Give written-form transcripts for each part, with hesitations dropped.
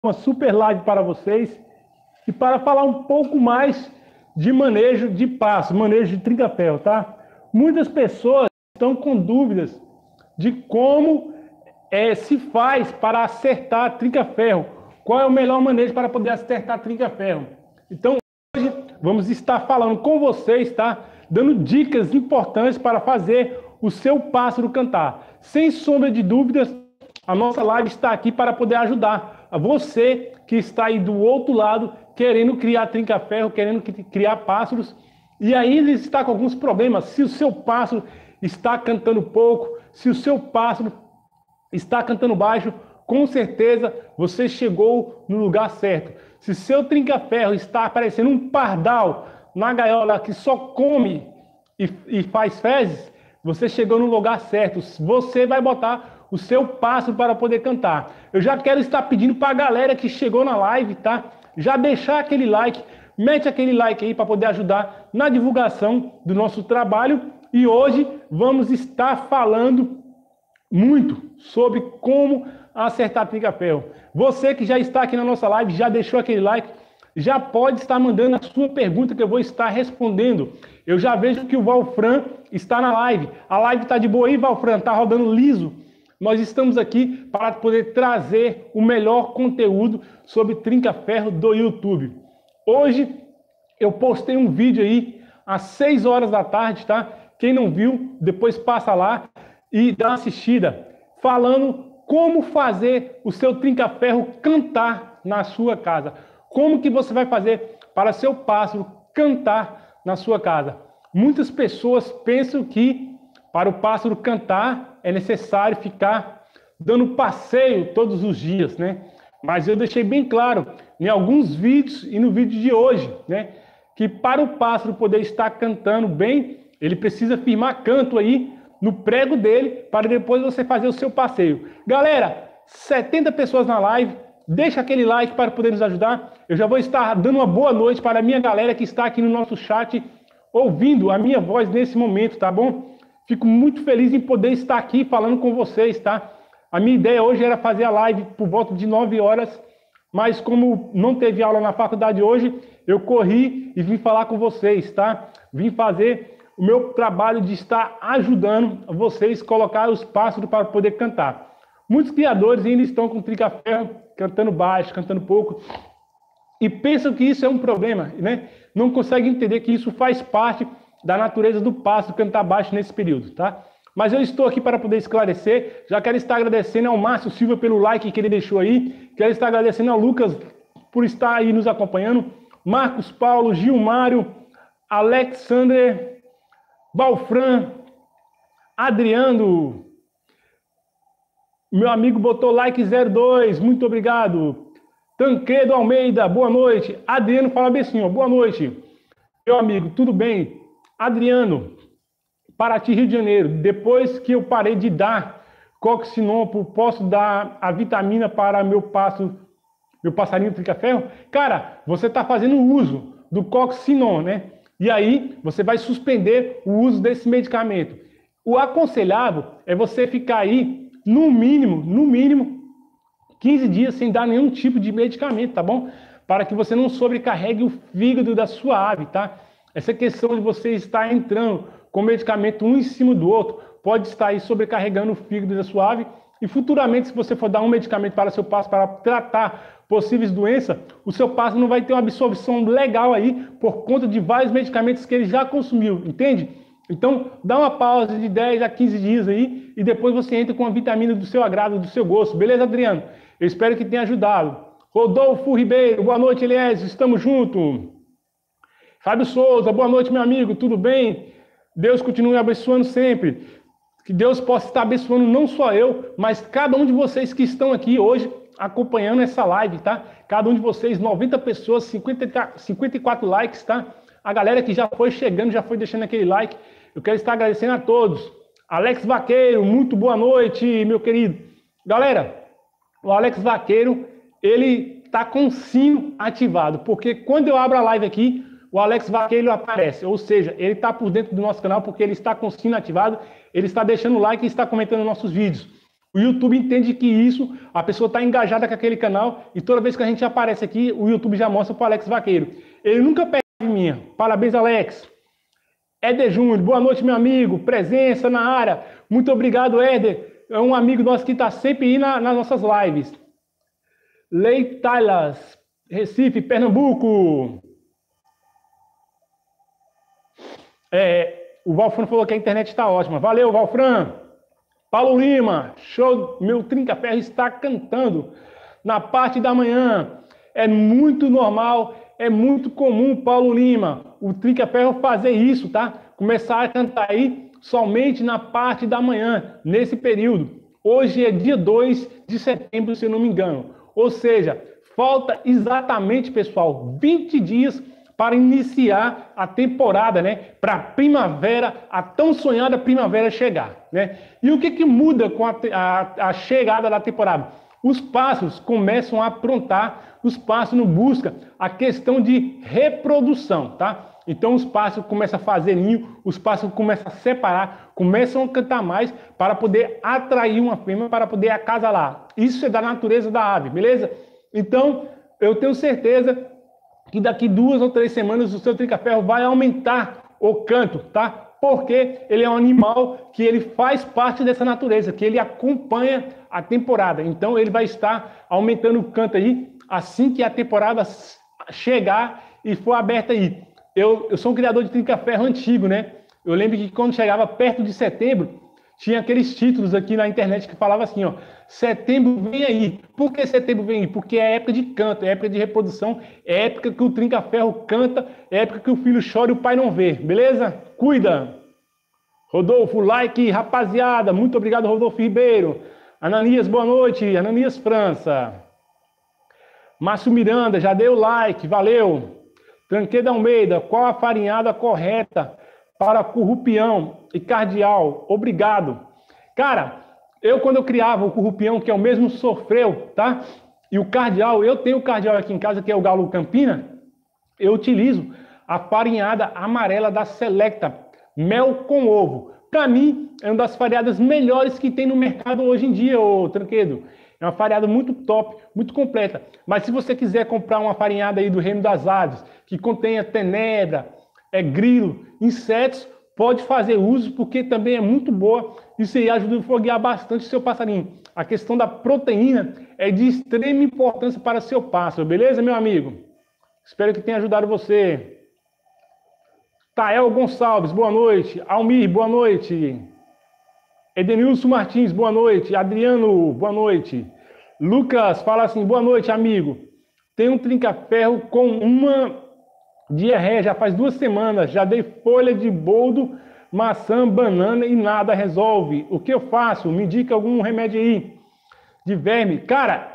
uma super live para vocês e para falar um pouco mais de manejo de passo, manejo de trinca-ferro, tá? Muitas pessoas estão com dúvidas de como se faz para acertar trinca-ferro. Qual é o melhor manejo para poder acertar trinca-ferro? Então, hoje vamos estar falando com vocês, tá? Dando dicas importantes para fazer o seu pássaro cantar. Sem sombra de dúvidas, a nossa live está aqui para poder ajudar a você que está aí do outro lado, querendo criar trinca-ferro, querendo criar pássaros, e ainda está com alguns problemas. Se o seu pássaro está cantando pouco, se o seu pássaro está cantando baixo, com certeza você chegou no lugar certo. Se seu trinca-ferro está parecendo um pardal na gaiola que só come e faz fezes, você chegou no lugar certo. Você vai botar o seu pássaro para poder cantar. Eu já quero estar pedindo para a galera que chegou na live, tá? Já deixar aquele like, mete aquele like aí para poder ajudar na divulgação do nosso trabalho. E hoje vamos estar falando muito sobre como acertar trinca-ferro. Você que já está aqui na nossa live, já deixou aquele like, já pode estar mandando a sua pergunta que eu vou estar respondendo. Eu já vejo que o Valfran está na live. A live está de boa aí, Valfran? Está rodando liso? Nós estamos aqui para poder trazer o melhor conteúdo sobre trinca-ferro do YouTube. Hoje eu postei um vídeo aí às 6 horas da tarde, tá? Quem não viu, depois passa lá e dá uma assistida, falando como fazer o seu trinca-ferro cantar na sua casa. Como que você vai fazer para seu pássaro cantar na sua casa? Muitas pessoas pensam que para o pássaro cantar é necessário ficar dando passeio todos os dias, né? Mas eu deixei bem claro em alguns vídeos e no vídeo de hoje, né, que para o pássaro poder estar cantando bem, ele precisa firmar canto aí no prego dele para depois você fazer o seu passeio. Galera, 70 pessoas na live, deixa aquele like para poder nos ajudar. Eu já vou estar dando uma boa noite para a minha galera que está aqui no nosso chat, ouvindo a minha voz nesse momento, tá bom? Fico muito feliz em poder estar aqui falando com vocês, tá? A minha ideia hoje era fazer a live por volta de 9 horas, mas como não teve aula na faculdade hoje, eu corri e vim falar com vocês, tá? Vim fazer o meu trabalho de estar ajudando vocês a colocar os pássaros para poder cantar. Muitos criadores ainda estão com trinca-ferro, cantando baixo, cantando pouco, e pensam que isso é um problema, né? Não conseguem entender que isso faz parte da natureza do pássaro cantar baixo nesse período, tá? Mas eu estou aqui para poder esclarecer. Já quero estar agradecendo ao Márcio Silva pelo like que ele deixou aí. Quero estar agradecendo ao Lucas por estar aí nos acompanhando. Marcos Paulo, Gilmário, Alexander, Balfran, Adriano. Meu amigo botou like 02, muito obrigado. Tancredo Almeida, boa noite. Adriano fala bem assim, ó, boa noite. Meu amigo, tudo bem? Adriano, Paraty, Rio de Janeiro. Depois que eu parei de dar Coxinon, posso dar a vitamina para meu passarinho trinca-ferro? Cara, você está fazendo uso do Coxinon, né? E aí você vai suspender o uso desse medicamento. O aconselhável é você ficar aí no mínimo 15 dias sem dar nenhum tipo de medicamento, tá bom? Para que você não sobrecarregue o fígado da sua ave, tá? Essa questão de você estar entrando com medicamento um em cima do outro pode estar aí sobrecarregando o fígado da sua ave e futuramente, se você for dar um medicamento para seu pássaro para tratar possíveis doenças, o seu pássaro não vai ter uma absorção legal aí por conta de vários medicamentos que ele já consumiu, entende? Então, dá uma pausa de 10 a 15 dias aí e depois você entra com a vitamina do seu agrado, do seu gosto. Beleza, Adriano? Eu espero que tenha ajudado. Rodolfo Ribeiro, boa noite, Eliésio, estamos juntos. Fábio Souza, boa noite, meu amigo, tudo bem? Deus continue abençoando sempre. Que Deus possa estar abençoando não só eu, mas cada um de vocês que estão aqui hoje acompanhando essa live, tá? Cada um de vocês, 90 pessoas, 54 likes, tá? A galera que já foi chegando, já foi deixando aquele like. Eu quero estar agradecendo a todos. Alex Vaqueiro, muito boa noite, meu querido. Galera, o Alex Vaqueiro, ele tá com o sino ativado, porque quando eu abro a live aqui, o Alex Vaqueiro aparece, ou seja, ele está por dentro do nosso canal porque ele está com o sino ativado, ele está deixando o like e está comentando nossos vídeos. O YouTube entende que isso, a pessoa está engajada com aquele canal e toda vez que a gente aparece aqui, o YouTube já mostra para o Alex Vaqueiro. Ele nunca perde minha. Parabéns, Alex. Éder Júnior, boa noite, meu amigo. Presença na área. Muito obrigado, Éder. É um amigo nosso que está sempre aí nas nossas lives. Leitailas, Recife, Pernambuco. O Valfran falou que a internet está ótima. Valeu, Valfran. Paulo Lima, show. Meu trinca-ferro está cantando na parte da manhã. É muito normal, é muito comum, Paulo Lima, o trinca-ferro fazer isso, tá? Começar a cantar aí somente na parte da manhã, nesse período. Hoje é dia 2 de setembro, se eu não me engano. Ou seja, falta exatamente, pessoal, 20 dias para iniciar a temporada, né? Para a primavera, a tão sonhada primavera chegar, né? E o que muda com a chegada da temporada? Os pássaros começam a aprontar, os pássaros buscam a questão de reprodução, tá? Então os pássaros começam a fazer ninho, os pássaros começam a separar, começam a cantar mais para poder atrair uma fêmea, para poder acasalar. Isso é da natureza da ave, beleza? Então, eu tenho certeza que daqui 2 ou 3 semanas o seu trinca-ferro vai aumentar o canto, tá? Porque ele é um animal que ele faz parte dessa natureza, que ele acompanha a temporada. Então ele vai estar aumentando o canto aí assim que a temporada chegar e for aberta aí. Eu sou um criador de trinca-ferro antigo, né? Eu lembro que quando chegava perto de setembro, tinha aqueles títulos aqui na internet que falava assim, ó, setembro vem aí. Por que setembro vem aí? Porque é época de canto, é época de reprodução, é época que o trinca-ferro canta, é época que o filho chora e o pai não vê, beleza? Cuida! Rodolfo, like, rapaziada, muito obrigado, Rodolfo Ribeiro. Ananias, boa noite, Ananias França. Márcio Miranda, já deu like, valeu. Tranqueira Almeida, qual a farinhada correta para currupião e cardeal? Obrigado. Cara, quando eu criava o currupião, que é o mesmo sofreu, tá? E o cardeal, eu tenho o cardeal aqui em casa, que é o Galo Campina, eu utilizo a farinhada amarela da Selecta, mel com ovo. Para mim, é uma das farinhadas melhores que tem no mercado hoje em dia, ô Tranquedo. É uma farinhada muito top, muito completa. Mas se você quiser comprar uma farinhada aí do Reino das Aves, que contenha tenebra, grilo, insetos, pode fazer uso, porque também é muito boa. Isso aí ajuda a foguear bastante o seu passarinho. A questão da proteína é de extrema importância para seu pássaro, beleza, meu amigo? Espero que tenha ajudado você. Tael Gonçalves, boa noite. Almir, boa noite. Edenilson Martins, boa noite. Adriano, boa noite. Lucas, fala assim, boa noite, amigo. Tem um trinca-ferro com uma diarreia, já faz 2 semanas. Já dei folha de boldo, maçã, banana e nada resolve. O que eu faço? Me indica algum remédio aí de verme. Cara,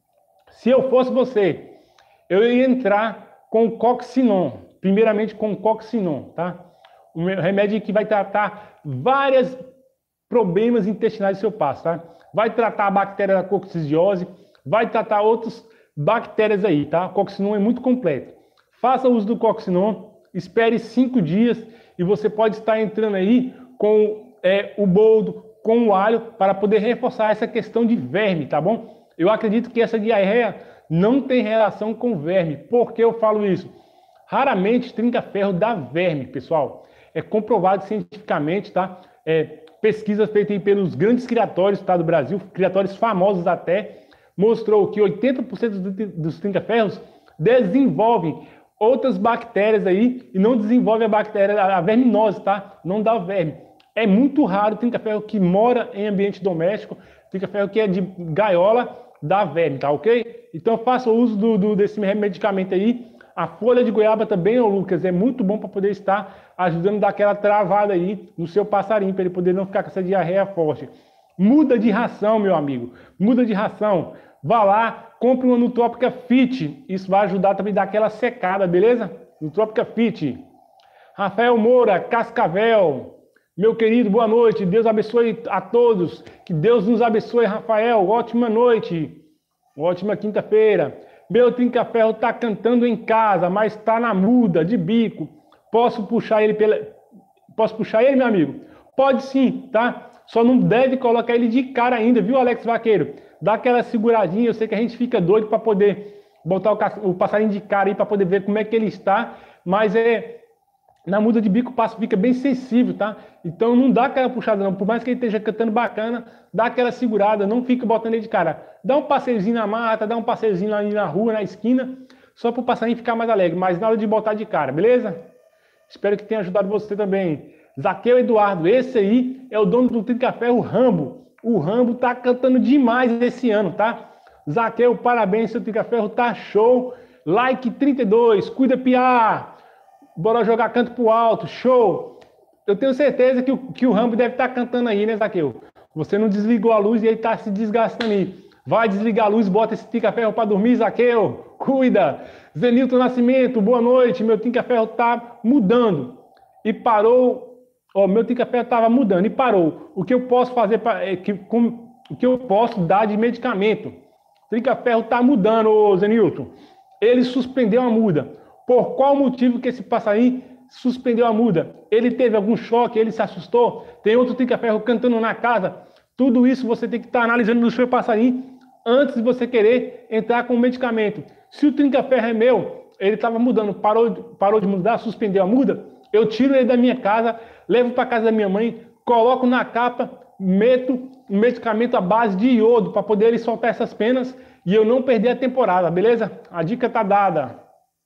se eu fosse você, eu ia entrar com Coxinon. Primeiramente com Coxinon, tá? Um remédio que vai tratar vários problemas intestinais do seu pássaro, tá? Vai tratar a bactéria da coccidiose, vai tratar outras bactérias aí, tá? O Coxinon é muito completo. Faça uso do Coxinon, espere 5 dias e você pode estar entrando aí com o boldo, com o alho, para poder reforçar essa questão de verme, tá bom? Eu acredito que essa diarreia não tem relação com verme. Por que eu falo isso? Raramente trinca-ferro dá verme, pessoal. É comprovado cientificamente, tá? Pesquisas feitas pelos grandes criatórios, tá, do Brasil, criatórios famosos até, mostrou que 80% dos trinca-ferros desenvolvem outras bactérias aí e não desenvolve a bactéria, a verminose, tá? Não dá verme. É muito raro o trinca-ferro que mora em ambiente doméstico, trinca-ferro que é de gaiola, dá verme, tá ok? Então faça uso desse medicamento aí. A folha de goiaba também, ô Lucas, é muito bom para poder estar ajudando a dar aquela travada aí no seu passarinho, para ele poder não ficar com essa diarreia forte. Muda de ração, meu amigo. Muda de ração. Vá lá, compre uma Nutrópica Fit. Isso vai ajudar também a dar aquela secada, beleza? Nutrópica Fit. Rafael Moura, Cascavel. Meu querido, boa noite. Deus abençoe a todos. Que Deus nos abençoe, Rafael. Ótima noite. Ótima quinta-feira. Meu trinca-ferro tá cantando em casa, mas tá na muda, de bico. Posso puxar ele, meu amigo? Pode sim, tá? Só não deve colocar ele de cara ainda, viu, Alex Vaqueiro? Dá aquela seguradinha, eu sei que a gente fica doido para poder botar o passarinho de cara aí para poder ver como é que ele está, mas na muda de bico o pássaro fica bem sensível, tá? Então não dá aquela puxada não, por mais que ele esteja cantando bacana, dá aquela segurada, não fica botando ele de cara. Dá um passeiozinho na mata, dá um passeiozinho lá na rua, na esquina, só para o passarinho ficar mais alegre, mas nada de botar de cara, beleza? Espero que tenha ajudado você também. Zaqueu Eduardo, esse aí é o dono do Trinca-Ferro Rambo. O Rambo tá cantando demais esse ano, tá? Zaqueu, parabéns, seu Trinca-Ferro tá show. Like 32, cuida piá. Bora jogar canto pro alto, show. Eu tenho certeza que o Rambo deve estar cantando aí, né, Zaqueu? Você não desligou a luz e ele tá se desgastando aí. Vai desligar a luz, bota esse Trinca-Ferro para dormir, Zaqueu. Cuida. Zenilton Nascimento, boa noite. Meu Trinca-Ferro tá mudando. E parou. Ó, meu Trinca-Ferro estava mudando e parou. O que eu posso fazer o que eu posso dar de medicamento? O Trinca-Ferro está mudando, ô Zenilton. Ele suspendeu a muda. Por qual motivo que esse passarinho suspendeu a muda? Ele teve algum choque? Ele se assustou? Tem outro Trinca-Ferro cantando na casa? Tudo isso você tem que estar analisando no seu passarinho antes de você querer entrar com o medicamento. Se o Trinca-Ferro é meu, ele estava mudando, parou de mudar, suspendeu a muda, eu tiro ele da minha casa, levo para casa da minha mãe, coloco na capa, meto um medicamento à base de iodo para poder ele soltar essas penas e eu não perder a temporada, beleza? A dica tá dada.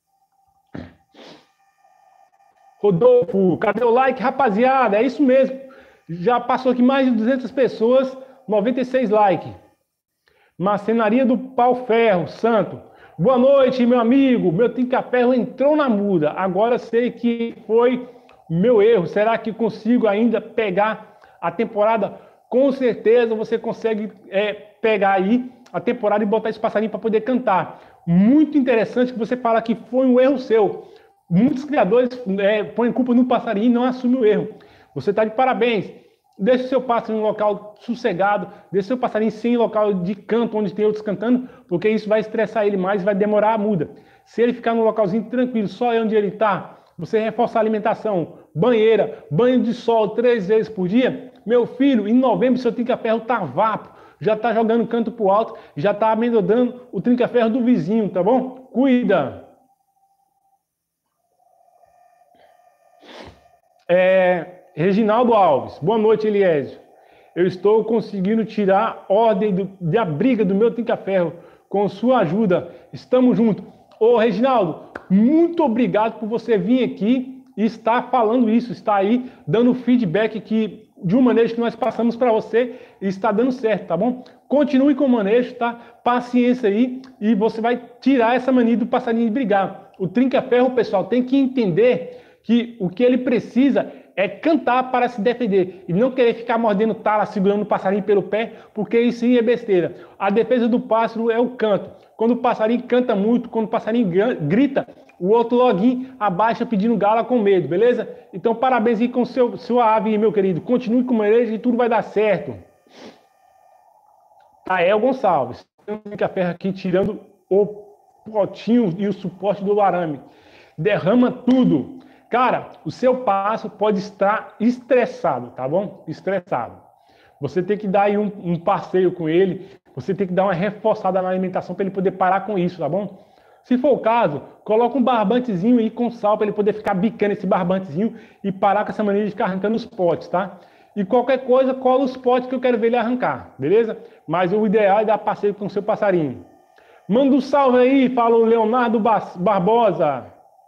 Rodolfo, cadê o like, rapaziada? É isso mesmo. Já passou aqui mais de 200 pessoas, 96 likes. Marcenaria do Pau Ferro, Santo. Boa noite, meu amigo. Meu Trinca-Ferro entrou na muda. Agora sei que foi meu erro. Será que consigo ainda pegar a temporada? Com certeza você consegue pegar aí a temporada e botar esse passarinho para poder cantar. Muito interessante que você fala que foi um erro seu. Muitos criadores põem culpa no passarinho e não assumem o erro. Você está de parabéns. Deixe o seu pássaro em um local sossegado, deixe o seu passarinho sem local de canto, onde tem outros cantando, porque isso vai estressar ele mais e vai demorar a muda. Se ele ficar num localzinho tranquilo, só onde ele está, você reforçar a alimentação, banheira, banho de sol 3 vezes por dia, meu filho, em novembro seu Trinca-Ferro tá vapo, já tá jogando canto pro alto, já tá amedrontando o Trinca-Ferro do vizinho, tá bom? Cuida! Reginaldo Alves, boa noite, Eliésio. Eu estou conseguindo tirar ordem da briga do meu Trinca-Ferro com sua ajuda. Estamos juntos. Ô, Reginaldo, muito obrigado por você vir aqui e estar falando isso, estar aí dando feedback que, de um manejo que nós passamos para você e está dando certo, tá bom? Continue com o manejo, tá? Paciência aí e você vai tirar essa mania do passarinho de brigar. O Trinca-Ferro, pessoal, tem que entender que o que ele precisa é cantar para se defender e não querer ficar mordendo tala, segurando o passarinho pelo pé, porque isso sim é besteira. A defesa do pássaro é o canto. Quando o passarinho canta muito, quando o passarinho grita, o outro loguinho abaixa pedindo gala com medo, beleza? Então parabéns aí com sua ave, meu querido. Continue com o manejo e tudo vai dar certo. Tael Gonçalves. Tem um Trinca-Ferro aqui tirando o potinho e o suporte do arame. Derrama tudo. Cara, o seu pássaro pode estar estressado, tá bom? Estressado. Você tem que dar aí um passeio com ele, você tem que dar uma reforçada na alimentação para ele poder parar com isso, tá bom? Se for o caso, coloca um barbantezinho aí com sal para ele poder ficar bicando esse barbantezinho e parar com essa mania de ficar arrancando os potes, tá? E qualquer coisa, cola os potes que eu quero ver ele arrancar, beleza? Mas o ideal é dar passeio com o seu passarinho. Manda um salve aí, fala o Leonardo Barbosa.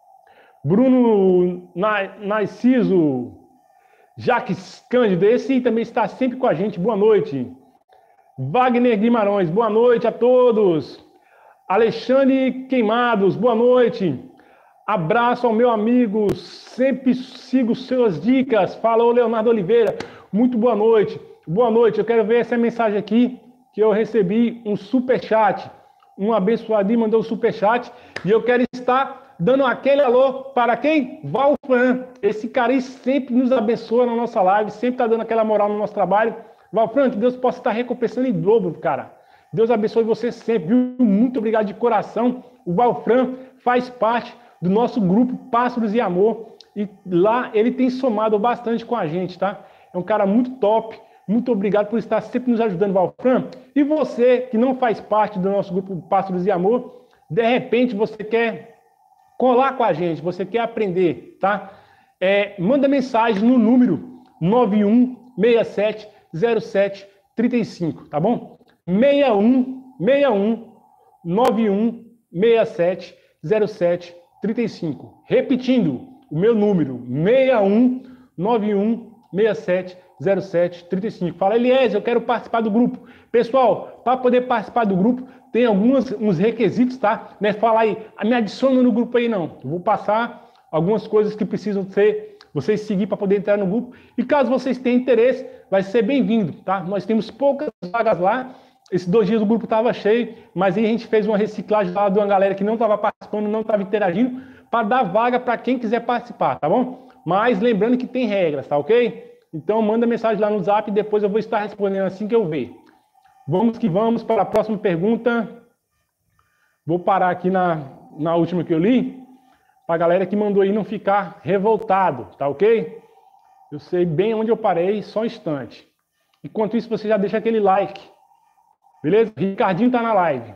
Bruno Narciso, Jaques Cândido, esse também está sempre com a gente, boa noite. Wagner Guimarães, boa noite a todos. Alexandre Queimados, boa noite. Abraço ao meu amigo, sempre sigo suas dicas. Falou Leonardo Oliveira, muito boa noite. Boa noite, eu quero ver essa mensagem aqui, que eu recebi um superchat. Um abençoadinho mandou um superchat e eu quero estar dando aquele alô para quem? Valfran. Esse cara aí sempre nos abençoa na nossa live, sempre está dando aquela moral no nosso trabalho. Valfran, que Deus possa estar recompensando em dobro, cara. Deus abençoe você sempre, viu? Muito obrigado de coração. O Valfran faz parte do nosso grupo Pássaros e Amor e lá ele tem somado bastante com a gente, tá? É um cara muito top, Muito obrigado por estar sempre nos ajudando, Valfran. E você que não faz parte do nosso grupo Pássaros e Amor, de repente você quer colar com a gente, você quer aprender, tá? Manda mensagem no número 91670735, tá bom? 91670735. Repetindo, o meu número, 6191670735. Fala, Eliezer, eu quero participar do grupo. Pessoal, para poder participar do grupo, tem uns requisitos, tá? Não é falar aí, me adiciona no grupo aí, não. Eu vou passar algumas coisas que precisam ser, vocês seguir para poder entrar no grupo. E caso vocês tenham interesse, vai ser bem-vindo, tá? Nós temos poucas vagas lá. Esses 2 dias o grupo estava cheio, mas aí a gente fez uma reciclagem lá de uma galera que não estava participando, não estava interagindo, para dar vaga para quem quiser participar, tá bom? Mas lembrando que tem regras, tá ok? Então manda mensagem lá no Zap e depois eu vou estar respondendo assim que eu ver. Vamos que vamos para a próxima pergunta. Vou parar aqui na última que eu li, para a galera que mandou aí não ficar revoltado, tá ok? Eu sei bem onde eu parei, só um instante. Enquanto isso, você já deixa aquele like. Beleza? Ricardinho tá na live.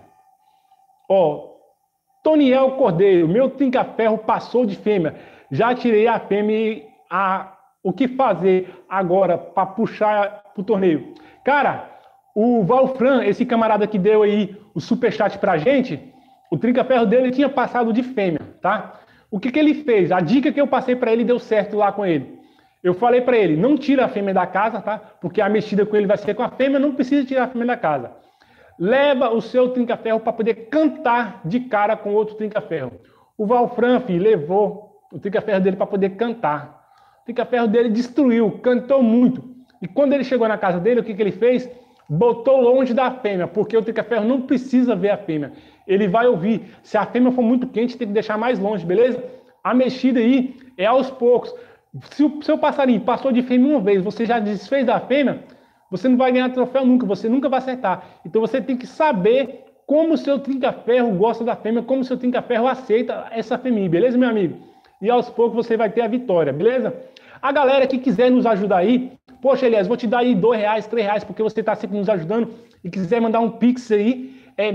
Ó, Toniel Cordeiro, meu trinca-ferro passou de fêmea. Já tirei a fêmea. O que fazer agora para puxar pro torneio? Cara, o Valfran, esse camarada que deu aí o superchat pra gente, o trinca-ferro dele tinha passado de fêmea, tá? O que ele fez? A dica que eu passei para ele deu certo lá com ele. Eu falei para ele, não tira a fêmea da casa, tá? Porque a mexida com ele vai ser com a fêmea, não precisa tirar a fêmea da casa. Leva o seu trinca-ferro para poder cantar de cara com outro trinca-ferro. O Valfran, filho, levou o trinca-ferro dele para poder cantar. O trinca-ferro dele destruiu, cantou muito. E quando ele chegou na casa dele, o que ele fez? Botou longe da fêmea, porque o trinca-ferro não precisa ver a fêmea. Ele vai ouvir. Se a fêmea for muito quente, tem que deixar mais longe, beleza? A mexida aí é aos poucos. Se o seu passarinho passou de fêmea uma vez, você já desfez da fêmea, você não vai ganhar troféu nunca, você nunca vai acertar. Então você tem que saber como o seu trinca-ferro gosta da fêmea, como o seu trinca-ferro aceita essa fêmea, beleza, meu amigo? E aos poucos você vai ter a vitória, beleza? A galera que quiser nos ajudar aí, poxa, Elias, vou te dar aí R$2, R$3, porque você está sempre nos ajudando, e quiser mandar um pix aí, é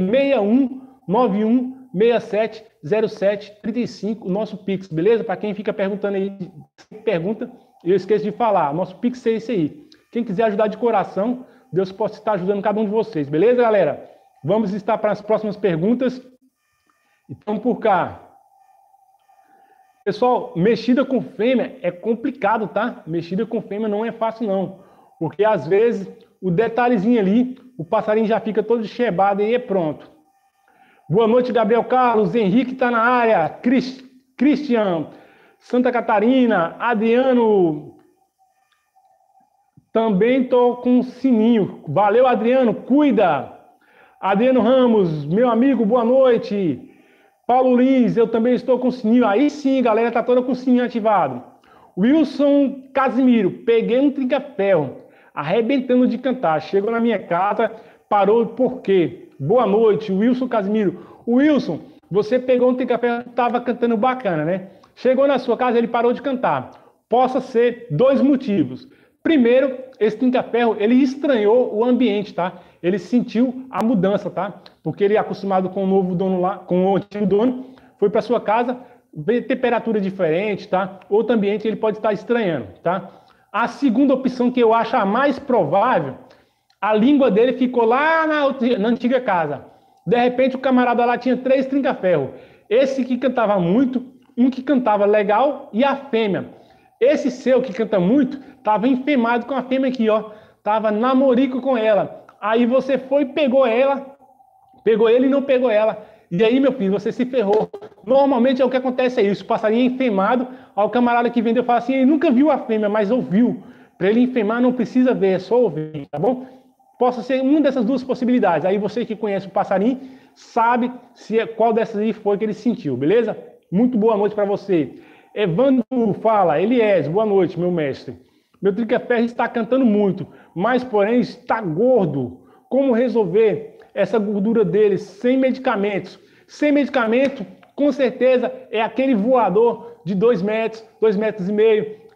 6191670735, o nosso pix, beleza? Para quem fica perguntando aí, pergunta, eu esqueço de falar, nosso pix é esse aí. Quem quiser ajudar de coração, Deus possa estar ajudando cada um de vocês, beleza, galera? Vamos estar para as próximas perguntas. Então, por cá. Pessoal, mexida com fêmea é complicado, tá? Mexida com fêmea não é fácil, não. Porque, às vezes, o detalhezinho ali, o passarinho já fica todo chebado e é pronto. Boa noite, Gabriel Carlos. Henrique está na área. Cristian, Santa Catarina, Adriano... Também estou com um sininho. Valeu, Adriano. Cuida. Adriano Ramos, meu amigo, boa noite. Paulo Lins, eu também estou com o sininho. Aí sim, galera, tá toda com o sininho ativado. Wilson Casimiro, peguei um trinca-ferro, arrebentando de cantar. Chegou na minha casa, parou por quê? Boa noite, Wilson Casimiro. Wilson, você pegou um trinca-ferro que estava cantando bacana, né? Chegou na sua casa, ele parou de cantar. Possa ser 2 motivos. Primeiro, esse trinca-ferro, ele estranhou o ambiente, tá? Ele sentiu a mudança, tá? Porque ele é acostumado com o novo dono lá, com o antigo dono, foi para sua casa, vê temperatura diferente, tá? Outro ambiente ele pode estar estranhando, tá? A segunda opção que eu acho a mais provável, a língua dele ficou lá na antiga casa. De repente o camarada lá tinha 3 trinca-ferro. Esse que cantava muito, um que cantava legal e a fêmea. Esse seu que canta muito, estava enfemado com a fêmea aqui, ó. Tava namorico com ela. Aí você foi e pegou ela, pegou ele e não pegou ela. E aí, meu filho, você se ferrou. Normalmente é o que acontece, é isso. O passarinho é enfemado, ao camarada que vendeu fala assim, ele nunca viu a fêmea, mas ouviu. Para ele enfemar não precisa ver, é só ouvir, tá bom? Possa ser uma dessas 2 possibilidades. Aí você que conhece o passarinho, sabe qual dessas aí foi que ele sentiu, beleza? Muito boa noite para você. Evandro fala, Eliés, boa noite, meu mestre. Meu trinca-ferro está cantando muito, mas porém está gordo. Como resolver essa gordura dele sem medicamentos? Sem medicamento, com certeza, é aquele voador de 2 metros, 2,5 metros.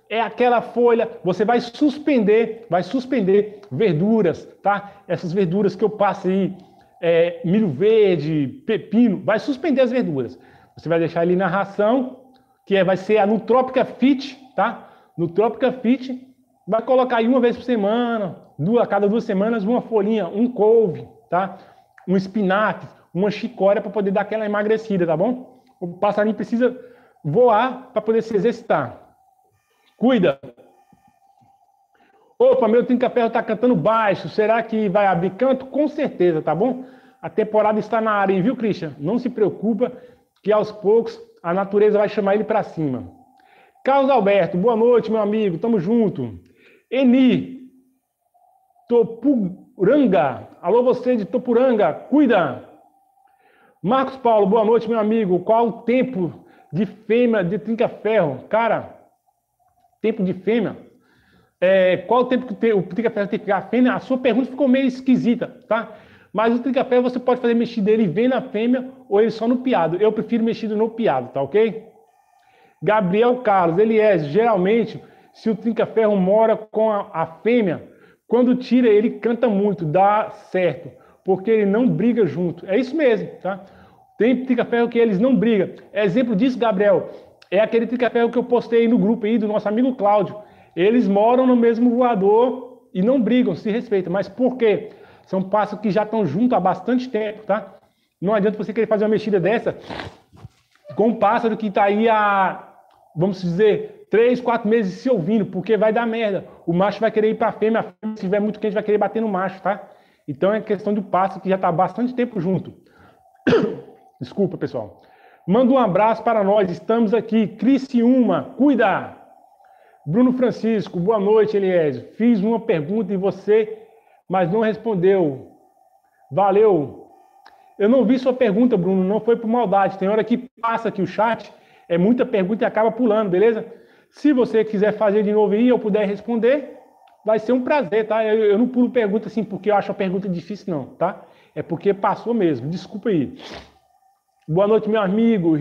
é aquela folha, você vai suspender verduras, tá? Essas verduras que eu passo aí, milho verde, pepino, vai suspender as verduras. Você vai deixar ali na ração, vai ser a Nutrópica Fit, tá? Nutrópica Fit, vai colocar aí uma vez por semana, a cada 2 semanas, uma folhinha, um couve, tá? Um espinafre, uma chicória para poder dar aquela emagrecida, tá bom? O passarinho precisa voar para poder se exercitar. Cuida. Opa, meu trinca-ferro tá cantando baixo. Será que vai abrir canto? Com certeza, tá bom? A temporada está na área, viu, Christian? Não se preocupa que aos poucos a natureza vai chamar ele para cima. Carlos Alberto, boa noite, meu amigo. Tamo junto. Eni Topuranga. Alô, você de Topuranga. Cuida. Marcos Paulo, boa noite, meu amigo. Qual o tempo de fêmea de trinca-ferro? Cara, tempo de fêmea. Qual o tempo que o trinca-ferro tem que ficar fêmea? A sua pergunta ficou meio esquisita, tá? Mas o trinca-ferro você pode fazer mexido ele vem na fêmea ou ele só no piado. Eu prefiro mexido no piado, tá ok? Gabriel Carlos, geralmente, se o trinca-ferro mora com a fêmea, quando tira ele canta muito, dá certo, porque ele não briga junto. É isso mesmo, tá? Tem trinca-ferro que eles não brigam. Exemplo disso, Gabriel, é aquele trinca-ferro que eu postei no grupo aí do nosso amigo Cláudio. Eles moram no mesmo voador e não brigam, se respeitam. Mas por quê? São pássaros que já estão juntos há bastante tempo, tá? Não adianta você querer fazer uma mexida dessa com um pássaro que está aí há, vamos dizer, 3, 4 meses se ouvindo, porque vai dar merda. O macho vai querer ir para a fêmea, se estiver muito quente vai querer bater no macho, tá? Então é questão do pássaro que já está há bastante tempo junto. Desculpa, pessoal. Manda um abraço para nós, estamos aqui. Criciúma, cuida! Bruno Francisco, boa noite, Eliésio. Fiz uma pergunta em você, mas não respondeu. Valeu. Eu não vi sua pergunta, Bruno, não foi por maldade. Tem hora que passa aqui o chat, é muita pergunta e acaba pulando, beleza? Se você quiser fazer de novo aí e eu puder responder, vai ser um prazer, tá? Eu não pulo pergunta assim porque eu acho a pergunta difícil, não, tá? É porque passou mesmo, desculpa aí. Boa noite, meu amigo.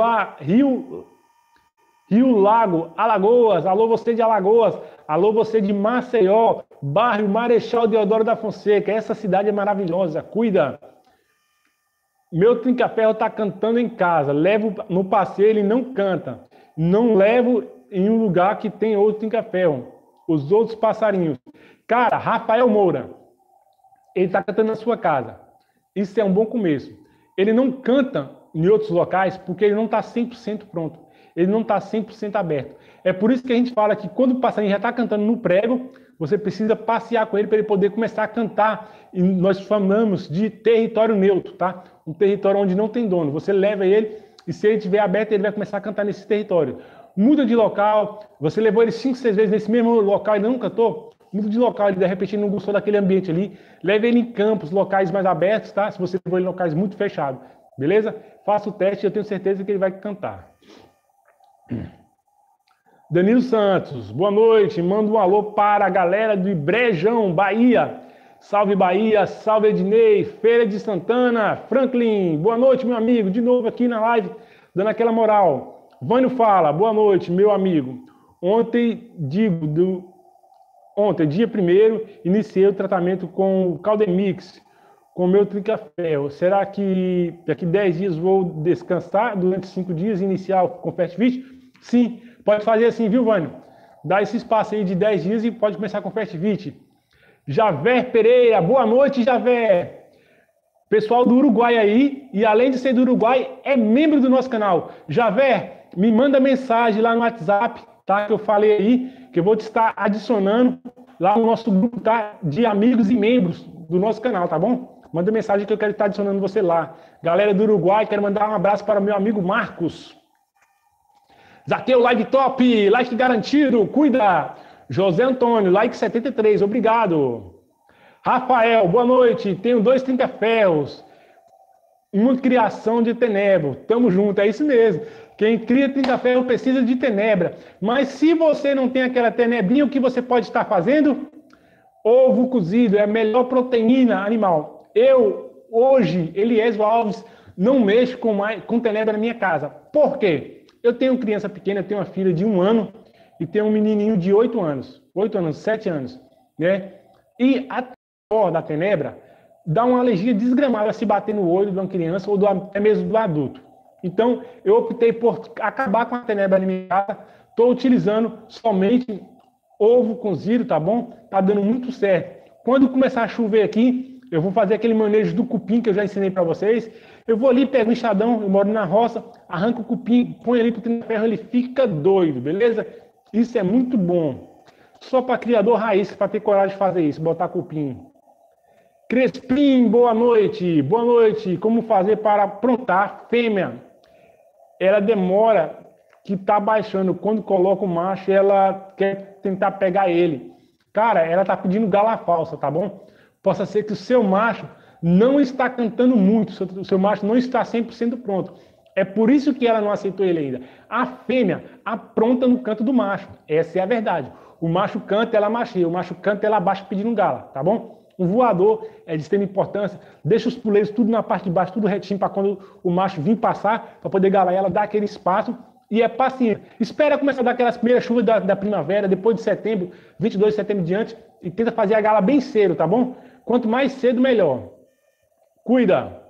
Rio Lago, Alagoas. Alô, você de Alagoas. Alô, você de Maceió. Bairro Marechal Deodoro da Fonseca. Essa cidade é maravilhosa. Cuida. Meu trinca-ferro tá cantando em casa. Levo no passeio, ele não canta. Não levo em um lugar que tem outro trinca-ferro. Os outros passarinhos. Cara, Rafael Moura. Ele tá cantando na sua casa. Isso é um bom começo. Ele não canta em outros locais porque ele não está 100% pronto. Ele não está 100% aberto. É por isso que a gente fala que quando o passarinho já está cantando no prego, você precisa passear com ele para ele poder começar a cantar. E nós chamamos de território neutro, tá? Um território onde não tem dono. Você leva ele e se ele estiver aberto, ele vai começar a cantar nesse território. Muda de local. Você levou ele 5, 6 vezes nesse mesmo local e não cantou? Muda de local, ele de repente não gostou daquele ambiente ali. Leve ele em campos, locais mais abertos, tá? Se você levou ele em locais muito fechados. Beleza? Faça o teste e eu tenho certeza que ele vai cantar. Danilo Santos, boa noite. Manda um alô para a galera do Brejão, Bahia. Salve Bahia, salve Ednei, Feira de Santana, Franklin. Boa noite, meu amigo. De novo aqui na live, dando aquela moral. Vânio fala, boa noite, meu amigo. Ontem, dia 1º, iniciei o tratamento com o Caldemix, com o meu trinca-ferro. Será que daqui 10 dias vou descansar durante 5 dias e iniciar com o Fertivit? Sim, pode fazer assim, viu, Vânio? Dá esse espaço aí de 10 dias e pode começar com o Fertivit. Javer Pereira, boa noite, Javer. Pessoal do Uruguai aí, e além de ser do Uruguai, é membro do nosso canal. Javer, me manda mensagem lá no WhatsApp, tá? Que eu falei aí, que eu vou te estar adicionando lá no nosso grupo, tá? De amigos e membros do nosso canal, tá bom? Manda mensagem que eu quero estar adicionando você lá. Galera do Uruguai, quero mandar um abraço para o meu amigo Marcos. Zaqueu, like top, like garantido, cuida. José Antônio, like 73, obrigado. Rafael, boa noite, tenho 2 trinca-ferros, uma criação de tenebro, tamo junto, é isso mesmo. Quem cria trinca-ferro precisa de tenebra, mas se você não tem aquela tenebrinha, o que você pode estar fazendo? Ovo cozido, é a melhor proteína animal. Eu, hoje, Eliésio Alves, não mexo com tenebra na minha casa. Por quê? Eu tenho criança pequena, eu tenho uma filha de 1 ano, e tem um menininho de 8 anos, 7 anos, né? E a tenebra da tenebra dá uma alergia desgramada se bater no olho de uma criança ou até mesmo do adulto. Então, eu optei por acabar com a tenebra alimentar. Estou utilizando somente ovo cozido, tá bom? Tá dando muito certo. Quando começar a chover aqui, eu vou fazer aquele manejo do cupim que eu já ensinei para vocês. Eu vou ali, pego um enxadão, eu moro na roça, arranco o cupim, põe ali pro trinca-ferro, ele fica doido, beleza? Isso é muito bom. Só para criador raiz, para ter coragem de fazer isso, botar cupim. Crespim, boa noite. Boa noite. Como fazer para aprontar fêmea? Ela demora que tá baixando. Quando coloca o macho, ela quer tentar pegar ele. Cara, ela tá pedindo gala falsa, tá bom? Possa ser que o seu macho não está cantando muito, o seu macho não está 100% pronto. É por isso que ela não aceitou ele ainda. A fêmea apronta no canto do macho. Essa é a verdade. O macho canta, ela macheia. O macho canta, ela baixa pedindo gala, tá bom? O voador é de extrema importância. Deixa os puleiros tudo na parte de baixo, tudo retinho, para quando o macho vir passar, para poder galar ela, dar aquele espaço. E é paciência. Espera começar a dar aquelas primeiras chuvas da primavera, depois de setembro, 22 de setembro em diante, e tenta fazer a gala bem cedo, tá bom? Quanto mais cedo, melhor. Cuida.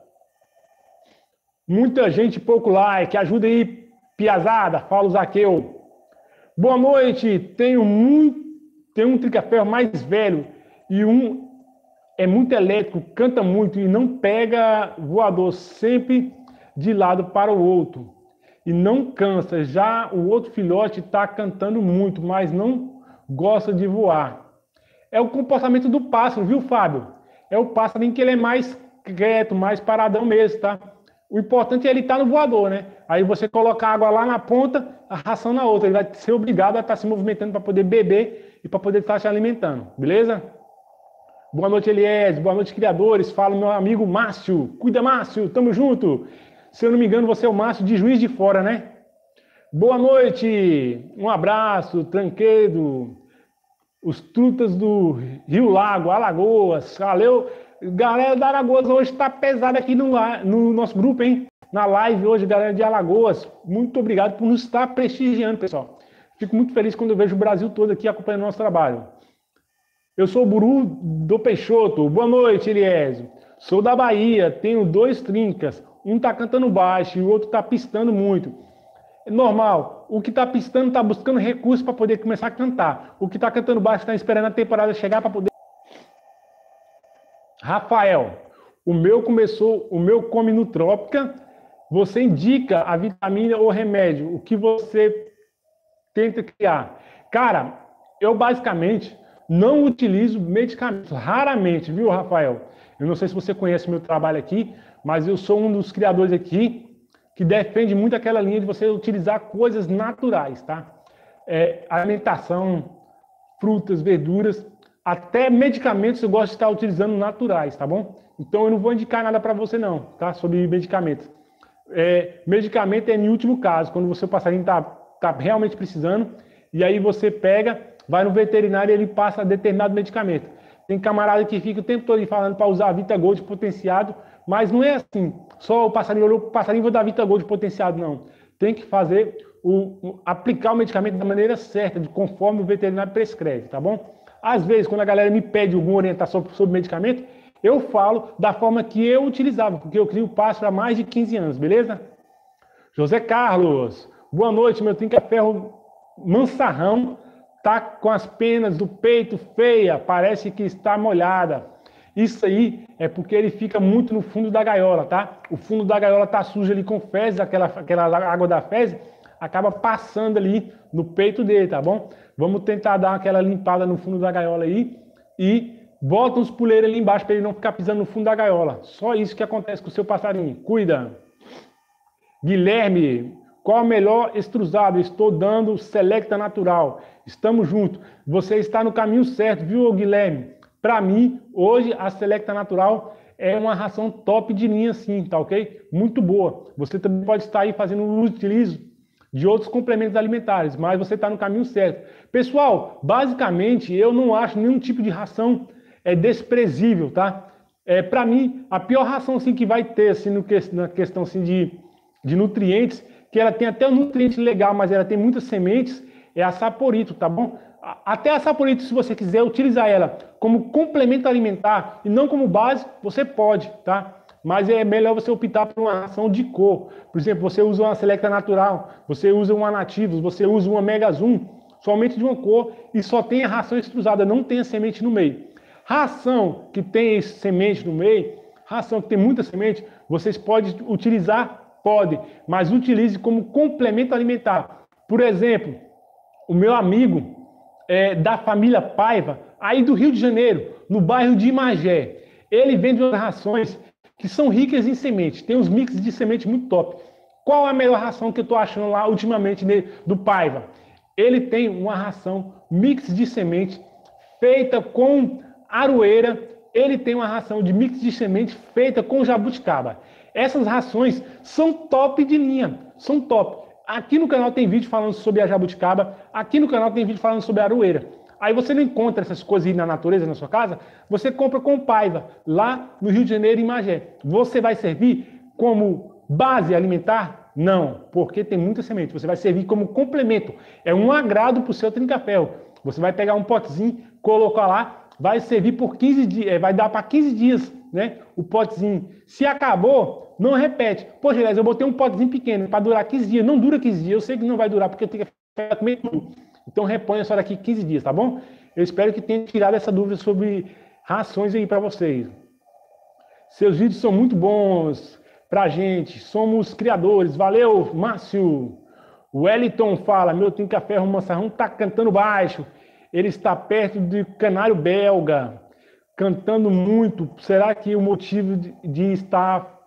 Muita gente, pouco like. Ajuda aí, piazada. Fala o Zaqueu. Boa noite. Tem um trinca-ferro mais velho e um é muito elétrico, canta muito e não pega voador, sempre de lado para o outro. E não cansa. Já o outro filhote está cantando muito, mas não gosta de voar. É o comportamento do pássaro, viu, Fábio? É o passarinho que ele é mais quieto, mais paradão mesmo, tá? O importante é ele estar no voador, né? Aí você coloca a água lá na ponta, a ração na outra. Ele vai ser obrigado a estar se movimentando para poder beber e para poder estar se alimentando, beleza? Boa noite, Eliés. Boa noite, criadores. Fala meu amigo Márcio. Cuida, Márcio. Tamo junto. Se eu não me engano, você é o Márcio de Juiz de Fora, né? Boa noite. Um abraço, Tranquedo. Os trutas do Rio Lago, Alagoas. Valeu. Galera da Alagoas hoje está pesada aqui no nosso grupo, hein? Na live hoje, galera de Alagoas. Muito obrigado por nos estar prestigiando, pessoal. Fico muito feliz quando eu vejo o Brasil todo aqui acompanhando o nosso trabalho. Eu sou o Buru do Peixoto. Boa noite, Eliésio. Sou da Bahia, tenho 2 trincas. Um está cantando baixo e o outro está pistando muito. É normal. O que está pistando está buscando recursos para poder começar a cantar. O que está cantando baixo está esperando a temporada chegar para poder... Rafael, o meu come Nutrópica. Você indica a vitamina ou remédio, o que você tenta criar. Cara, eu basicamente não utilizo medicamentos, raramente, viu, Rafael? Eu não sei se você conhece meu trabalho aqui, mas eu sou um dos criadores aqui que defende muito aquela linha de você utilizar coisas naturais, tá? Alimentação, frutas, verduras, até medicamentos eu gosto de estar utilizando naturais, tá bom? Então eu não vou indicar nada para você não, tá? Sobre medicamentos. Medicamento é em último caso, quando o passarinho tá realmente precisando, e aí você pega, vai no veterinário e ele passa determinado medicamento. Tem camarada que fica o tempo todo falando para usar VitaGold potenciado, mas não é assim, só o passarinho olhou para o passarinho e vou dar VitaGold potenciado, não. Tem que fazer, aplicar o medicamento da maneira certa, conforme o veterinário prescreve, tá bom? Às vezes, quando a galera me pede alguma orientação sobre medicamento, eu falo da forma que eu utilizava, porque eu crio pássaro há mais de 15 anos, beleza? José Carlos, boa noite, meu trinca-ferro mansarrão, tá com as penas do peito feia, parece que está molhada. Isso aí é porque ele fica muito no fundo da gaiola, tá? O fundo da gaiola tá sujo ali com fezes, aquela água da fezes acaba passando ali no peito dele, tá bom? Vamos tentar dar aquela limpada no fundo da gaiola aí e bota os puleiros ali embaixo para ele não ficar pisando no fundo da gaiola. Só isso que acontece com o seu passarinho. Cuida. Guilherme, qual o melhor extrusado? Estou dando Selecta Natural. Estamos juntos. Você está no caminho certo, viu, Guilherme? Para mim, hoje, a Selecta Natural é uma ração top de linha, sim, tá ok? Muito boa. Você também pode estar aí fazendo o utilizo de outros complementos alimentares, mas você está no caminho certo. Pessoal, basicamente, eu não acho nenhum tipo de ração desprezível, tá? Para mim, a pior ração assim, que vai ter assim, na questão assim, de nutrientes, que ela tem até um nutriente legal, mas ela tem muitas sementes, é a saporito, tá bom? Até a saporito, se você quiser utilizar ela como complemento alimentar e não como base, você pode, tá? Mas é melhor você optar por uma ração de cor. Por exemplo, você usa uma Selecta Natural, você usa uma Nativos, você usa uma Mega Zoom, somente de uma cor e só tem a ração extrusada, não tem a semente no meio. Ração que tem semente no meio, ração que tem muita semente, vocês podem utilizar? Pode, mas utilize como complemento alimentar. Por exemplo, o meu amigo da família Paiva, aí do Rio de Janeiro, no bairro de Imagé, ele vende umas rações que são ricas em semente, tem uns mix de semente muito top. Qual a melhor ração que eu estou achando lá ultimamente do Paiva? Ele tem uma ração mix de semente feita com aroeira, ele tem uma ração de mix de semente feita com jabuticaba. Essas rações são top de linha, são top. Aqui no canal tem vídeo falando sobre a jabuticaba, aqui no canal tem vídeo falando sobre a aroeira. Aí você não encontra essas coisas aí na natureza, na sua casa, você compra com Paiva, lá no Rio de Janeiro, em Magé. Você vai servir como base alimentar? Não, porque tem muita semente. Você vai servir como complemento. É um agrado para o seu trinca-ferro. Você vai pegar um potezinho, colocar lá, vai servir por 15 dias, vai dar para 15 dias, né? O potezinho. Se acabou, não repete. Poxa, Elias, eu botei um potezinho pequeno para durar 15 dias. Não dura 15 dias, eu sei que não vai durar, porque tem que comer tudo. Então reponha só daqui 15 dias, tá bom? Eu espero que tenha tirado essa dúvida sobre rações aí para vocês. Seus vídeos são muito bons pra gente, somos criadores. Valeu, Márcio. O Wellington fala, meu trinca-ferro Mansarrão tá cantando baixo. Ele está perto de canário belga, cantando muito. Será que o motivo de estar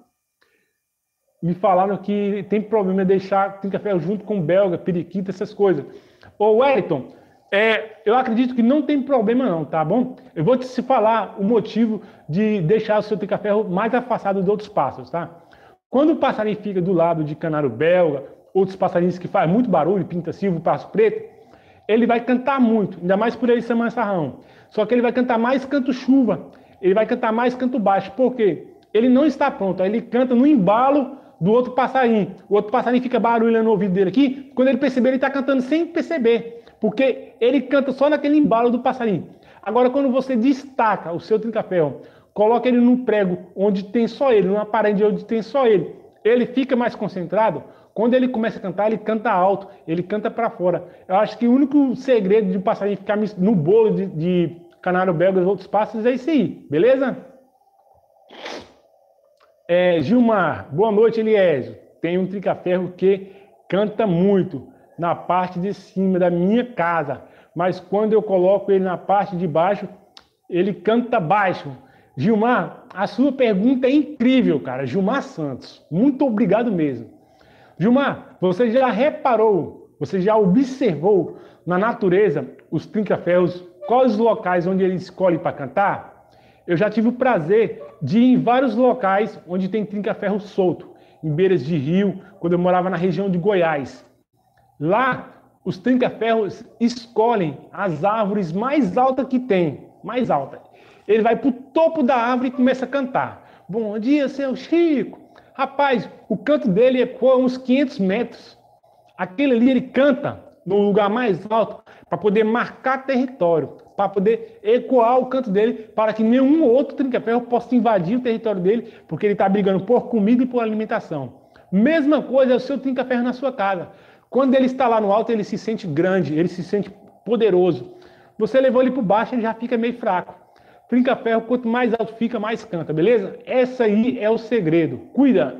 me falando que tem problema de deixar trinca-ferro junto com belga, periquita, essas coisas? Ô Wellington, eu acredito que não tem problema não, tá bom? Eu vou te falar o motivo de deixar o seu trinca-ferro mais afastado de outros pássaros, tá? Quando o passarinho fica do lado de canário belga, outros passarinhos que fazem muito barulho, pinta-silva, passo preto, ele vai cantar muito, ainda mais por ele ser mansarrão. Só que ele vai cantar mais canto-chuva, ele vai cantar mais canto baixo. Por quê? Ele não está pronto, ele canta no embalo do outro passarinho. O outro passarinho fica barulhando no ouvido dele aqui, quando ele perceber, ele está cantando sem perceber, porque ele canta só naquele embalo do passarinho. Agora, quando você destaca o seu trinca-ferro, coloca ele num prego onde tem só ele, numa parede onde tem só ele fica mais concentrado. Quando ele começa a cantar, ele canta alto, ele canta para fora. Eu acho que o único segredo de um passarinho ficar no bolo de canário belga e outros pássaros é isso aí, beleza? Gilmar, boa noite, Eliésio. Tem um trinca-ferro que canta muito na parte de cima da minha casa, mas quando eu coloco ele na parte de baixo, ele canta baixo. Gilmar, a sua pergunta é incrível, cara. Gilmar Santos, muito obrigado mesmo. Gilmar, você já reparou, você já observou na natureza os trinca-ferros, quais os locais onde eles escolhem para cantar? Eu já tive o prazer de ir em vários locais onde tem trinca-ferro solto, em beiras de rio, quando eu morava na região de Goiás. Lá, os trinca-ferros escolhem as árvores mais altas que tem, mais alta. Ele vai para o topo da árvore e começa a cantar. Bom dia, seu Chico. Rapaz, o canto dele ecoa uns 500 metros. Aquele ali ele canta no lugar mais alto para poder marcar território, para poder ecoar o canto dele, para que nenhum outro trinca-ferro possa invadir o território dele, porque ele está brigando por comida e por alimentação. Mesma coisa é o seu trinca-ferro na sua casa. Quando ele está lá no alto, ele se sente grande, ele se sente poderoso. Você levou ele para baixo, ele já fica meio fraco. Trinca-ferro, quanto mais alto fica, mais canta, beleza? Essa aí é o segredo. Cuida!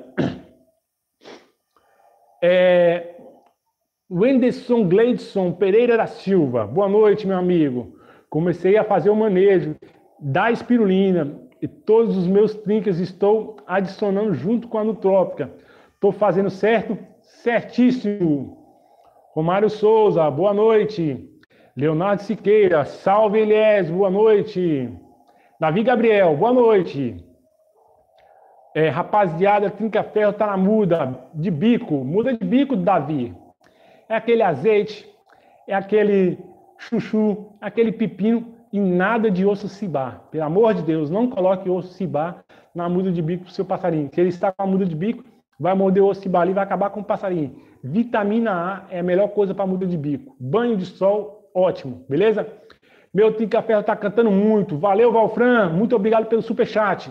Wenderson Gleidson Pereira da Silva. Boa noite, meu amigo. Comecei a fazer o manejo da espirulina e todos os meus trincas estou adicionando junto com a nutrópica. Estou fazendo certo? Certíssimo. Romário Souza, boa noite. Leonardo Siqueira, salve Eliés, boa noite. Davi Gabriel, boa noite. Rapaziada, trinca-ferro tá na muda de bico. Muda de bico, Davi. É aquele azeite, é aquele chuchu, aquele pepino e nada de osso cibá. Pelo amor de Deus, não coloque osso cibá na muda de bico pro seu passarinho. Se ele está com a muda de bico, vai morder o osso de bali e vai acabar com o passarinho. Vitamina A é a melhor coisa para muda de bico. Banho de sol, ótimo, beleza? Meu trinca-ferro tá cantando muito. Valeu, Valfran. Muito obrigado pelo superchat.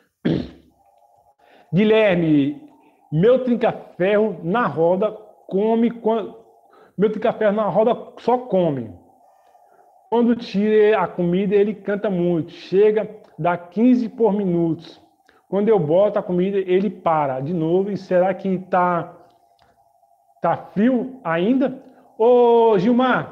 Guilherme, meu trinca-ferro na roda come quando... Meu trinca-ferro na roda só come. Quando tira a comida, ele canta muito. Chega, dá 15 por minutos. Quando eu boto a comida, ele para de novo. E será que tá frio ainda? Ô, Gilmar,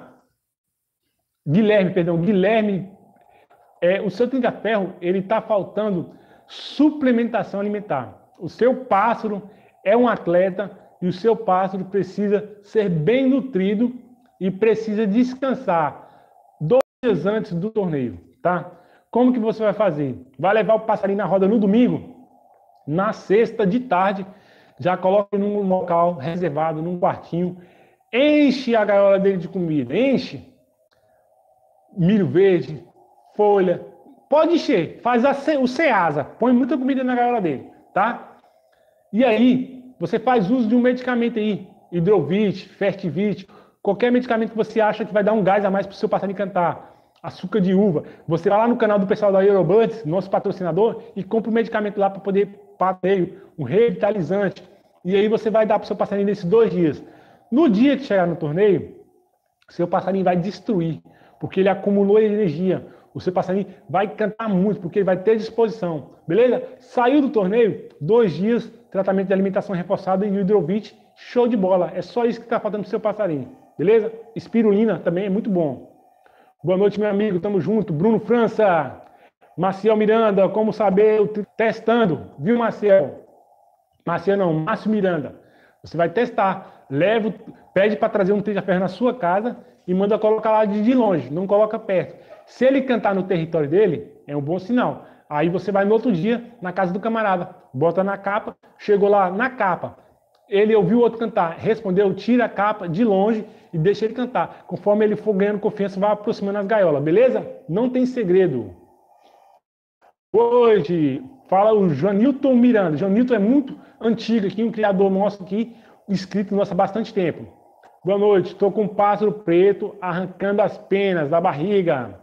Guilherme, o seu trinca-ferro, ele está faltando suplementação alimentar. O seu pássaro é um atleta e o seu pássaro precisa ser bem nutrido e precisa descansar 2 dias antes do torneio, tá? Como que você vai fazer? Vai levar o passarinho na roda no domingo? Na sexta de tarde, já coloca num local reservado, num quartinho, enche a gaiola dele de comida, enche milho verde, folha, pode encher, faz o ceasa, põe muita comida na gaiola dele, tá? E aí, você faz uso de um medicamento aí, Hidrovit, Fertivit, qualquer medicamento que você acha que vai dar um gás a mais para o seu passarinho cantar, açúcar de uva, você vai lá no canal do pessoal da Aerobuds, nosso patrocinador, e compra o medicamento lá para poder passeio, um revitalizante, e aí você vai dar para o seu passarinho nesses 2 dias. No dia que chegar no torneio, seu passarinho vai destruir, porque ele acumulou energia. O seu passarinho vai cantar muito, porque ele vai ter disposição. Beleza? Saiu do torneio, 2 dias, tratamento de alimentação reforçada e o Hidrovit, show de bola. É só isso que está faltando pro seu passarinho. Beleza? Espirulina também é muito bom. Boa noite, meu amigo. Tamo junto. Bruno França. Maciel Miranda, como saber? Testando. Viu, Maciel? Maciel não, Márcio Miranda. Você vai testar. Pede para trazer um trinca-ferro na sua casa e manda colocar lá de longe, não coloca perto. Se ele cantar no território dele, é um bom sinal. Aí você vai no outro dia, na casa do camarada, bota na capa, chegou lá na capa. Ele ouviu o outro cantar, respondeu, tira a capa de longe e deixa ele cantar. Conforme ele for ganhando confiança, vai aproximando as gaiolas, beleza? Não tem segredo. Hoje, fala o Janilton Miranda. Janilton é muito antigo aqui, um criador nosso aqui, inscrito nosso há bastante tempo. Boa noite, estou com um pássaro preto arrancando as penas da barriga.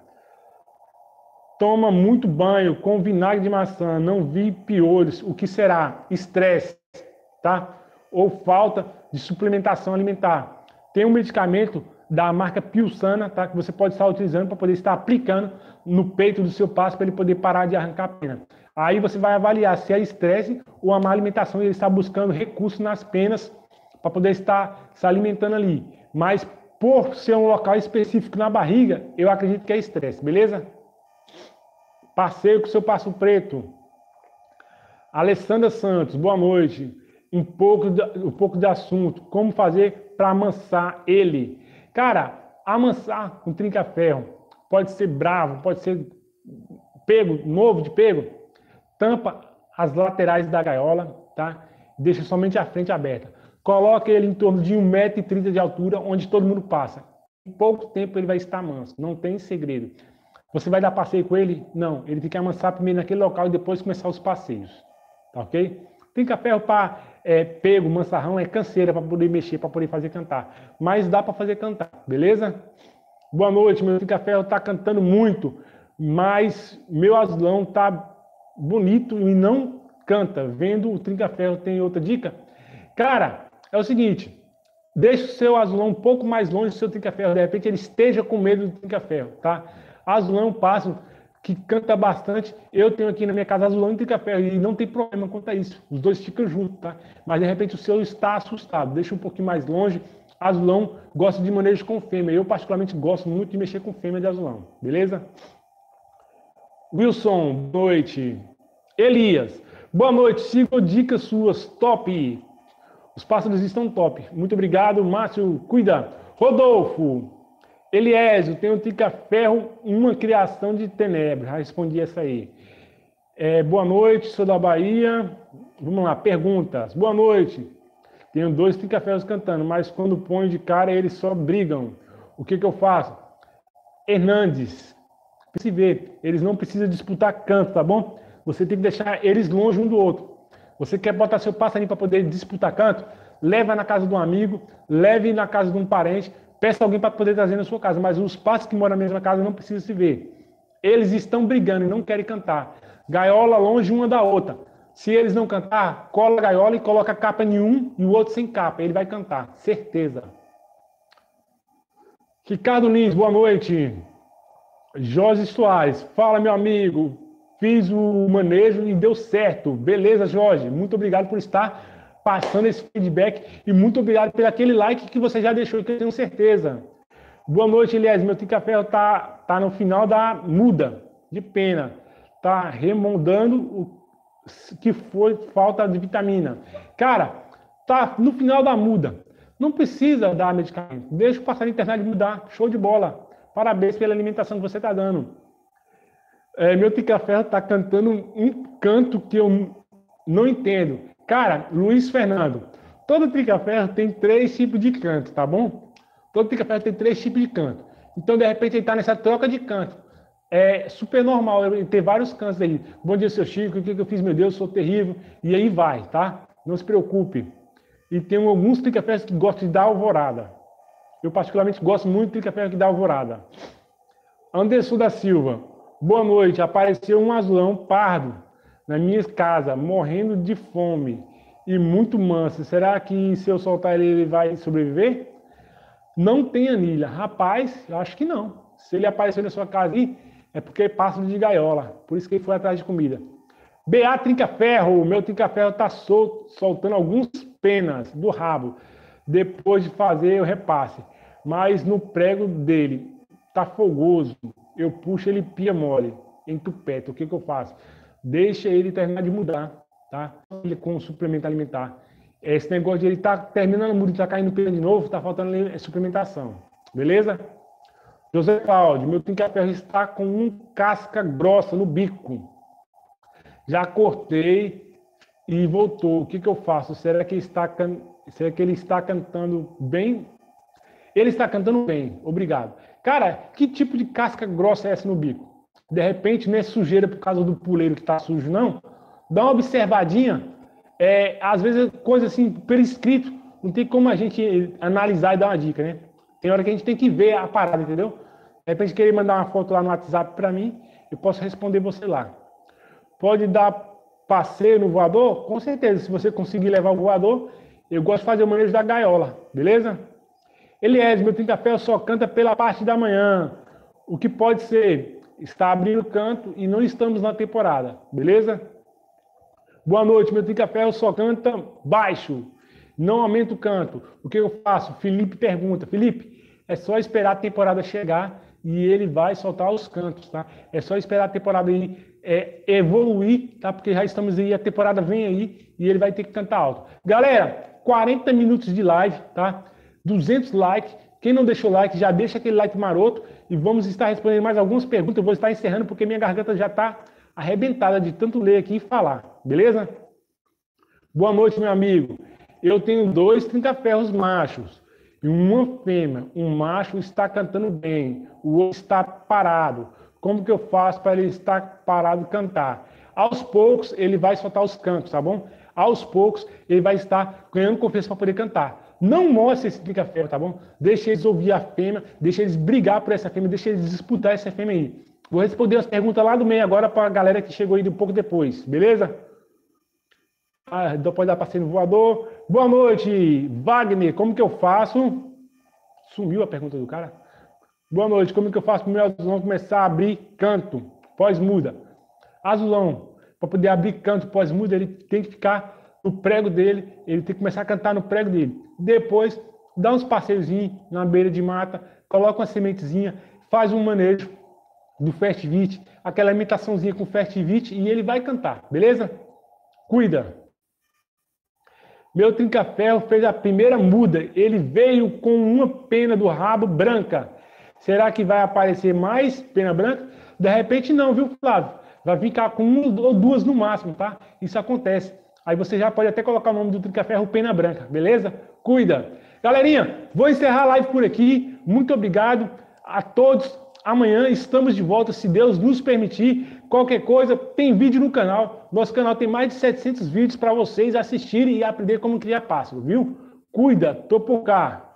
Toma muito banho com vinagre de maçã, não vi piolhos. O que será? Estresse, tá? Ou falta de suplementação alimentar. Tem um medicamento da marca Piusana, tá? Que você pode estar utilizando para poder estar aplicando no peito do seu pássaro para ele poder parar de arrancar a pena. Aí você vai avaliar se é estresse ou a má alimentação e ele está buscando recursos nas penas para poder estar se alimentando ali. Mas por ser um local específico na barriga, eu acredito que é estresse, beleza? Passeio com o seu pássaro preto. Alessandra Santos, boa noite. Um pouco de assunto. Como fazer para amansar ele? Cara, amansar um trinca-ferro pode ser bravo, pode ser pego, novo de pego. Tampa as laterais da gaiola, tá? Deixa somente a frente aberta. Coloque ele em torno de 1,30 m de altura, onde todo mundo passa. Em pouco tempo ele vai estar manso, não tem segredo. Você vai dar passeio com ele? Não, ele tem que amansar primeiro naquele local e depois começar os passeios. Tá ok? Trinca-ferro para pego, mansarrão, é canseira para poder mexer, para poder fazer cantar. Mas dá para fazer cantar, beleza? Boa noite, meu trinca-ferro está cantando muito, mas meu azulão está bonito e não canta. Vendo o trinca-ferro, tem outra dica? Cara, é o seguinte, deixa o seu azulão um pouco mais longe do seu trinca-ferro, de repente ele esteja com medo do trinca-ferro, tá? Azulão é um pássaro que canta bastante. Eu tenho aqui na minha casa azulão e trinca-ferro e não tem problema quanto a isso. Os dois ficam juntos, tá? Mas de repente o seu está assustado, deixa um pouquinho mais longe. Azulão gosta de manejo com fêmea. Eu particularmente gosto muito de mexer com fêmea de azulão, beleza? Wilson, boa noite. Elias, boa noite. Siga dicas suas, top. Os pássaros estão top. Muito obrigado, Márcio. Cuida. Rodolfo. Eliésio, tem um trinca-ferro, uma criação de tenebra. Já respondi essa aí. Boa noite, sou da Bahia. Vamos lá, perguntas. Boa noite. Tenho 2 trinca-ferros cantando, mas quando ponho de cara, eles só brigam. O que eu faço? Hernandes. Se vê, eles não precisam disputar canto, tá bom? Você tem que deixar eles longe um do outro. Você quer botar seu passarinho para poder disputar canto? Leva na casa de um amigo, leve na casa de um parente, peça alguém para poder trazer na sua casa. Mas os pássaros que moram na mesma casa não precisam se ver. Eles estão brigando e não querem cantar. Gaiola longe uma da outra. Se eles não cantar, cola a gaiola e coloca a capa em um e o outro sem capa. Ele vai cantar, certeza. Ricardo Lins, boa noite. Jorge Soares, fala meu amigo. Fiz o manejo e deu certo. Beleza, Jorge. Muito obrigado por estar passando esse feedback e muito obrigado por aquele like que você já deixou, que eu tenho certeza. Boa noite, Elias. Meu Trinca-Ferro tá no final da muda de pena. Tá remoldando o que foi falta de vitamina. Cara, tá no final da muda. Não precisa dar medicamento. Deixa o passarinho internar de mudar. Show de bola. Parabéns pela alimentação que você está dando. Meu Trinca-Ferro está cantando um canto que eu não entendo. Cara, Luiz Fernando, todo Trinca-Ferro tem 3 tipos de canto, tá bom? Todo Trinca-Ferro tem 3 tipos de canto. Então, de repente, ele está nessa troca de canto. É super normal ele ter vários cantos aí. Bom dia, seu Chico, o que eu fiz, meu Deus, sou terrível. E aí vai, tá? Não se preocupe. E tem alguns Trinca-Ferros que gostam de dar alvorada. Eu, particularmente, gosto muito de Trinca-Ferro que dá alvorada. Anderson da Silva, boa noite. Apareceu um azulão pardo na minha casa, morrendo de fome e muito manso. Será que se eu soltar ele vai sobreviver? Não tem anilha. Rapaz, eu acho que não. Se ele apareceu na sua casa aí, é porque é pássaro de gaiola. Por isso que ele foi atrás de comida. BA Trinca-Ferro. Meu Trinca-Ferro está soltando alguns penas do rabo depois de fazer o repasse. Mas no prego dele está fogoso. Eu puxo, ele pia mole, entupeta. O que eu faço? Deixa ele terminar de mudar, tá? Ele com suplemento alimentar. Esse negócio de ele tá terminando o mudo e tá caindo pena de novo, tá faltando suplementação. Beleza? José Cláudio, meu Trinca-Ferro está com um casca grossa no bico. Já cortei e voltou. O que eu faço? Será que ele está cantando bem? Ele está cantando bem, obrigado. Cara, que tipo de casca grossa é essa no bico? De repente, não é sujeira por causa do puleiro que está sujo, não? Dá uma observadinha. Às vezes, coisa assim, pelo escrito, não tem como a gente analisar e dar uma dica, né? Tem hora que a gente tem que ver a parada, entendeu? De repente, querer mandar uma foto lá no WhatsApp para mim, eu posso responder você lá. Pode dar passeio no voador? Com certeza, se você conseguir levar o voador, eu gosto de fazer o manejo da gaiola, beleza? Eliés, meu Trinca-Ferro só canta pela parte da manhã. O que pode ser? Está abrindo o canto e não estamos na temporada, beleza? Boa noite, meu Trinca-Ferro só canta baixo. Não aumenta o canto. O que eu faço? Felipe pergunta. Felipe, é só esperar a temporada chegar e ele vai soltar os cantos, tá? É só esperar a temporada aí evoluir, tá? Porque já estamos aí, a temporada vem aí e ele vai ter que cantar alto. Galera, 40 minutos de live, tá? 200 likes. Quem não deixou like, já deixa aquele like maroto e vamos estar respondendo mais algumas perguntas. Eu vou estar encerrando porque minha garganta já está arrebentada de tanto ler aqui e falar, beleza? Boa noite, meu amigo. Eu tenho 2 Trinca-Ferros machos e uma fêmea. Um macho está cantando bem, o outro está parado. Como que eu faço para ele estar parado e cantar? Aos poucos, ele vai soltar os cantos, tá bom? Aos poucos, ele vai estar ganhando confiança para poder cantar. Não mostre esse Trinca-Ferro, tá bom? Deixa eles ouvir a fêmea, deixa eles brigar por essa fêmea, deixa eles disputar essa fêmea aí. Vou responder as perguntas lá do meio agora para a galera que chegou aí um pouco depois, beleza? Depois dar passeio no voador. Boa noite, Wagner. Como que eu faço? Sumiu a pergunta do cara. Boa noite. Como que eu faço para o meu azulão começar a abrir canto pós-muda? Azulão, para poder abrir canto pós-muda, ele tem que ficar no prego dele, ele tem que começar a cantar no prego dele. Depois, dá uns passeiozinhos na beira de mata, coloca uma sementezinha, faz um manejo do Festivite, aquela imitaçãozinha com Festivite e ele vai cantar, beleza? Cuida. Meu Trinca-Ferro fez a primeira muda, ele veio com uma pena do rabo branca. Será que vai aparecer mais pena branca? De repente não, viu, Flávio? Vai ficar com 1 ou 2 no máximo, tá? Isso acontece. Aí você já pode até colocar o nome do Trinca-Ferro pena branca, beleza? Cuida. Galerinha, vou encerrar a live por aqui. Muito obrigado a todos. Amanhã estamos de volta, se Deus nos permitir. Qualquer coisa, tem vídeo no canal. Nosso canal tem mais de 700 vídeos para vocês assistirem e aprender como criar pássaro, viu? Cuida, tô por cá.